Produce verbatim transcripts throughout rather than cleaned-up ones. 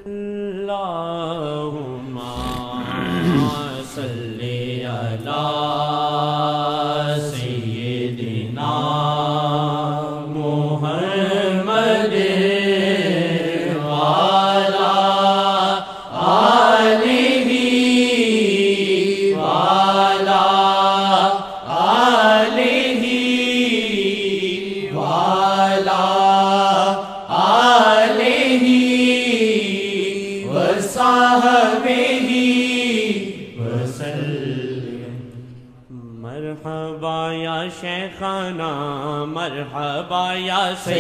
اللہم صلی علی سیدنا محمد وعلی آلہ وعلی آلہ وعلی آلہ وصحبہ وسلم۔ مرحبا یا شیخنا مرحبا یا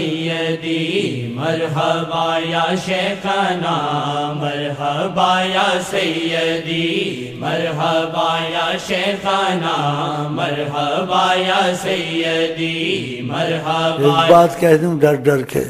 سیدی، مرحبا یا شیخنا مرحبا یا سیدی، مرحبا یا شیخنا مرحبا یا سیدی، مرحبا۔ ایک بات کہہ دوں ڈر ڈر کے،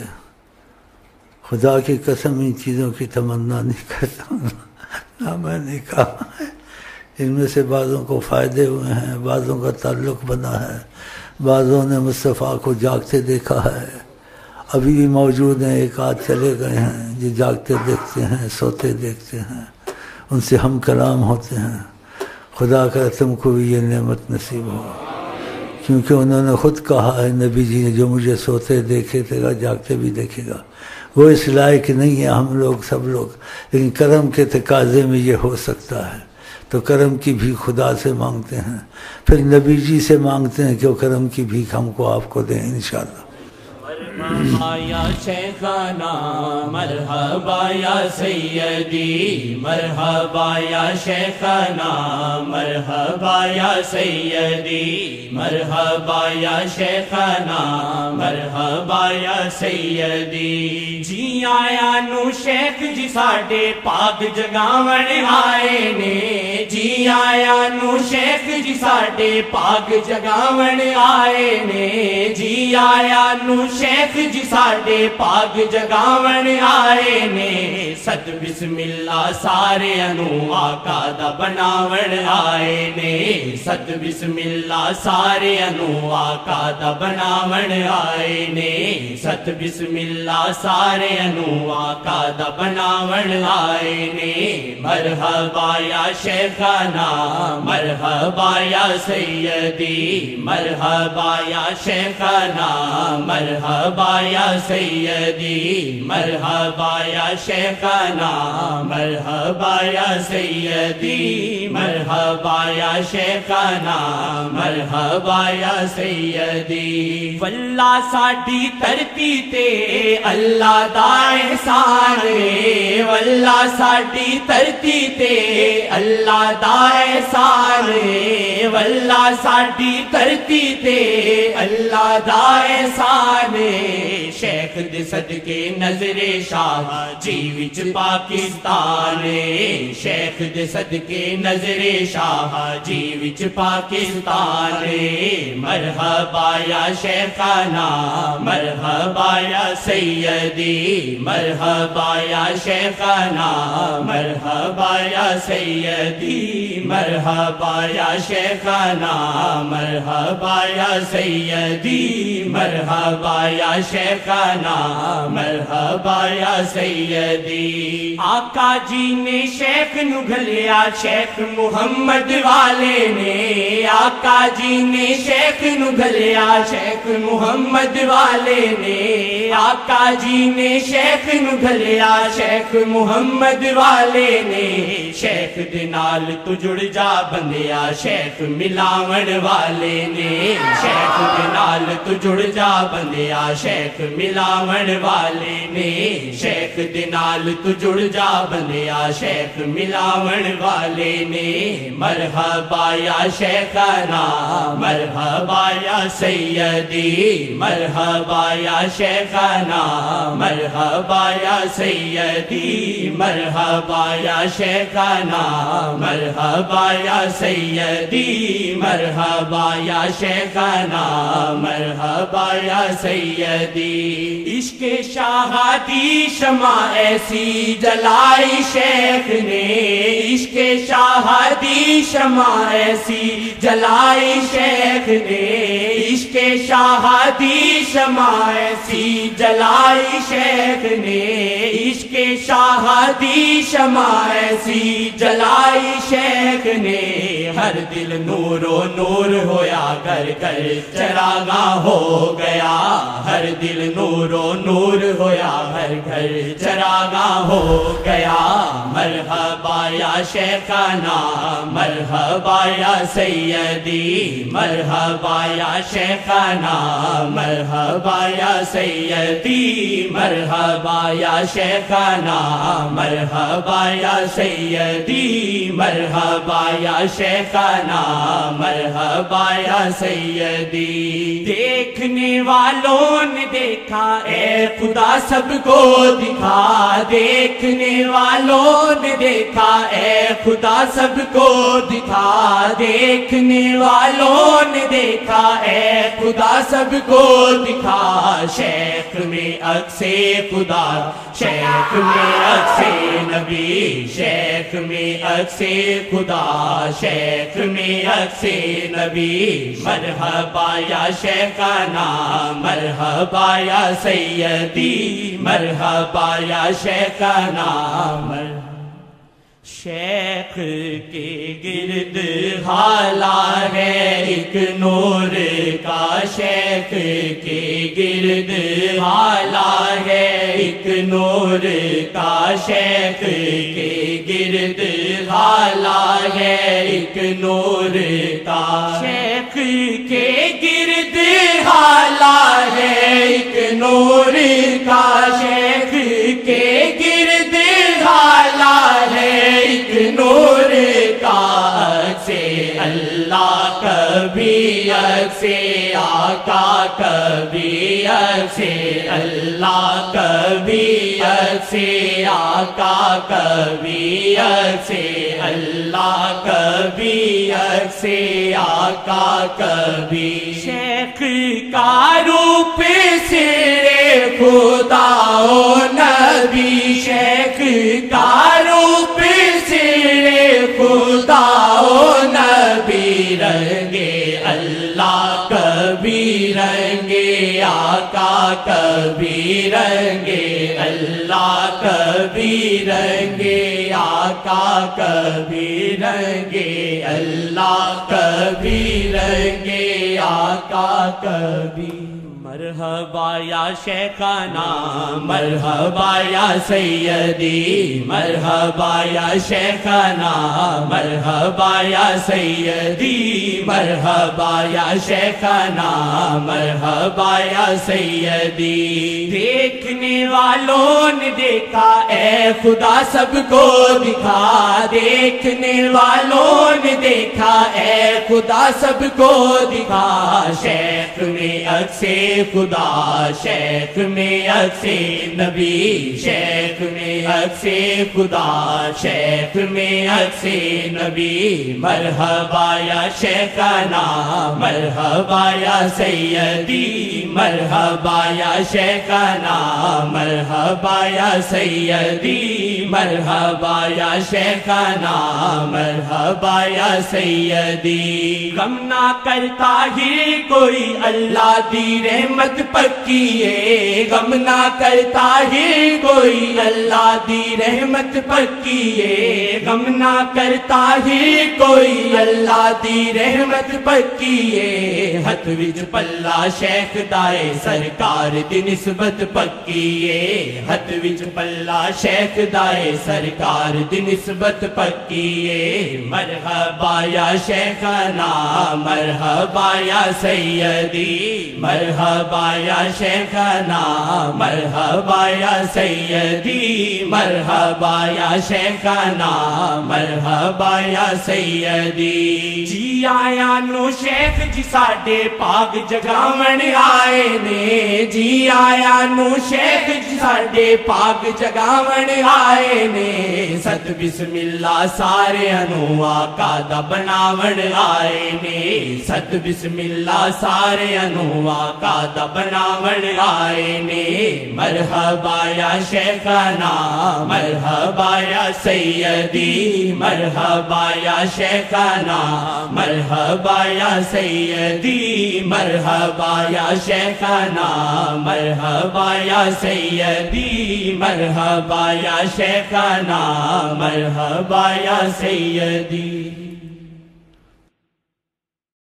خدا کی قسم ان چیزوں کی تمنا نہیں کرتا ہوں، نہ میں نے کہا ہے۔ ان میں سے بعضوں کو فائدے ہوئے ہیں، بعضوں کا تعلق بنا ہے، بعضوں نے مصطفیٰ کو جاگتے دیکھا ہے، ابھی بھی موجود ہیں، ایک آدھ چلے گئے ہیں جو جاگتے دیکھتے ہیں، سوتے دیکھتے ہیں، ان سے ہم کلام ہوتے ہیں۔ خدا کا تم کو بھی یہ نعمت نصیب ہو، کیونکہ انہوں نے خود کہا ہے نبی جی نے، جو مجھے سوتے دیکھے تیرا جاگتے بھی دیکھے گا۔ وہ اس لائق نہیں ہے ہم لوگ سب لوگ، لیکن کرم کے تقاضے میں یہ ہو سکتا ہے، تو کرم کی بھیک خدا سے مانگتے ہیں، پھر نبی جی سے مانگتے ہیں کہ وہ کرم کی بھیک ہم کو آپ کو دیں انشاءاللہ۔ مرحبا یا شیخنا مرحبا یا سیدی، مرحبا یا شیخنا مرحبا یا سیدی، مرحبا یا شیخنا مرحبا یا سیدی۔ جی آیا نو شیخ جی ساڈے پاک جگاون آئے نے، جی آیا نو شیخ جی ساڈے پاک جگاون آئے نے، جی آیا نو شیخ جی ساڈے پاک جگاون آئے نے، ست بسم اللہ سارے انو آقا دا بناون آئے نے، ست بسم اللہ سارے انو آقا دا بناون آئے نے، ست بسم اللہ سارے انو آقا دا بناون آئے نے۔ مرحبا یا شیخنا مرحبا یا سیدی، مرحبا یا شیخنا مرحبا یا سیدی، مرحبا یا شیخنا مرحبا یا سیدی، مرحبا یا شیخنا مرحبا یا سیدی۔ واللہ ساڈی دھرتی تے اللہ دا احسان ہے، واللہ ساڈی دھرتی تے اللہ دا احسان ہے، واللہ ساڈی دھرتی تے اللہ دا احسان ہے۔ شیخ دے صدقے نظر شاہ جی وچ پاکستان ہے، شیخ دے صدقے نظر شاہ جی وچ پاکستان ہے۔ مرحبا یا شیخنا مرحبا یا سیدی، مرحبا یا شیخنا مرحبا یا سیدی، مرحبا یا شیخنا مرحبا یا سیدی، مرحبا یا شیخنا مرحبا یا سیدی۔ آقا جی نے شیخ نو گھلیا شیخ محمد والے نے، آقا جی نے شیخ نو گھلیا شیخ محمد والے نے، آقا جی نے شیخ نو گھلیا شیخ محمد والے نے۔ شیخ دے نال تو جڑ جا بندیا شیخ ملاون والے نے، شیخ دے نال تو جڑ جا بندیا شیخ ملاون والے نے، شیخ دے نال تو جڑ جا بندیا شیخ ملاون والے نے۔ مرحبا یا شیخنا مرحبا یا سیدی، مرحبا یا شیخنا مرحبا یا سیدی، مرحبا یا شیخنا مرحبا یا سیدی، مرحبا یا شیخنا مرحبا یا سیدی۔ عشق شاہدی شمع ایسی جلائی شیخ نے، عشق شاہدی شمع ایسی جلائی شیخ نے، عشق شاہدی شمع سی جلائی شیخ نے، عشق شاہدی شمع سی جلائی شیخ نے، ہر دل نور و نور ہویا گھر گھر چراغاں ہو گیا، ہر دل نور و نور ہویا گھر گھر چراغاں ہو گیا، مرحبا یا شیخنا مرحبا یا سیدی، مرحبا یا شیخنا مرحبا یا سیدی، مرحبا یا شیخنا مرحبا یا سیدی، مرحبا یا شیخنا مرحبا یا سیدی۔ دیکھنے والوں نے دیکھا اے خدا سب کو دکھا، دیکھنے والوں نے دیکھا اے خدا سب کو دکھا، دیکھنے والوں نے دیکھا اے خدا سب کو دکھا، شیخ میں عکس خدا، شیخ میں عکس نبی، شیخ میں عکس خدا، شیخ میں عکس نبی، مرحبا یا شیخنا مرحبا یا سیدی، مرحبا یا شیخنا مرحبا۔ شیخ کے گرد حالا ہے ایک نور کا، شیخ کے گرد حالا ہے ایک نور کا، شیخ کے گرد حالا ہے ایک نور کا، شیخ کے گرد حالا ہے ایک نور کا، شیخ کے گرد حالا ہے ایک نور کا، عکس اللہ کبھی عکس آقا کبھی عکس اللہ کبھی عکس آقا کبھی عکس اللہ کبھی عکس آقا کبھی، شیخ کا روپ سرے خدا و نبی، شیخ کا روپ سرے خدا و نبی، رنگے اللہ کبھی رنگے آقا کبھی رنگے اللہ کبھی رنگے آقا کبھی رنگے اللہ کبھی رنگے آقا کبھی، مرحبا یا شیخنا مرحبا یا سیدی، مرحبا یا شیخنا مرحبا یا سیدی، مرحبا یا شیخنا مرحبا یا سیدی، دیکھنے والوں نے دیکھا اے خدا سب کو دکھا، دیکھنے والوں نے دیکھا اے خدا سب کو دکھا، شیخ میں عکس خدا، شیخ میں عکس نبی، شیخ میں عکس خدا، شیخ میں عکس نبی، مرحبا یا شیخنا مرحبا یا سیدی، مرحبا یا شیخنا مرحبا یا سیدی، مرحبا یا شیخنا مرحبا یا سیدی، غم نہ کرتا ہی کوئی اللہ دی رحمت پکی ہے، غم نہ کرتا ہی کوئی اللہ دی رحمت پکی ہے، غم نہ کرتا ہی کوئی اللہ دی رحمت پکی ہے، ہتھ وچ پلہ شیخ دائے سرکار دی نسبت پکی ہے، ہتھ وچ پلہ شیخ دائے سرکار دی نسبت پکی ہے، مرحبا یا شیخنا مرحبا یا سیدی، مرحبا یا شیخنا مرحبا یا سیدی، مرحبا یا شیخنا مرحبا یا سیدی، جی آیا نو شیخ جی ساڈے پاک جگاون آئے نے، جی آیا نو شیخ جی ساڈے پاک جگاون آئے نے، ست بسم اللہ سارے انو آقا دا بناون آئے نے، ست بسم اللہ سارے انو آقا سادہ بناون آئے نے مرحبا یا شیخنا مرحبا یا سیدی مرحبا یا شیخنا مرحبا یا سیدی مرحبا یا شیخنا مرحبا یا سیدی مرحبا یا شیخنا مرحبا یا سیدی